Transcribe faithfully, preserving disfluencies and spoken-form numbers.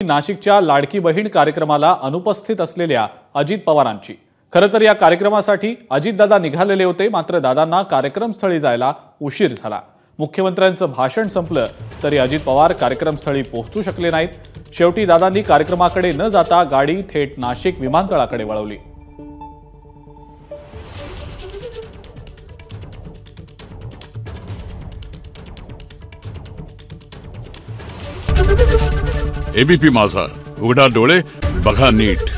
नाशिकच्या लाडकी बहीण कार्यक्रमाला अनुपस्थित असलेल्या अजित पवारांची। खरं तर या कार्यक्रमासाठी अजितदादा निघालेले होते, मात्र दादांना कार्यक्रमस्थळी जायला उशीर झाला। मुख्यमंत्र्यांचं भाषण संपलं तरी अजित पवार कार्यक्रमस्थळी पोहोचू शकले नाहीत। शेवटी दादांनी कार्यक्रमाकडे न जाता गाडी थेट नाशिक विमानतळाकडे वळवली। एबीपी माझा, उघडा डोळे बघा नीट।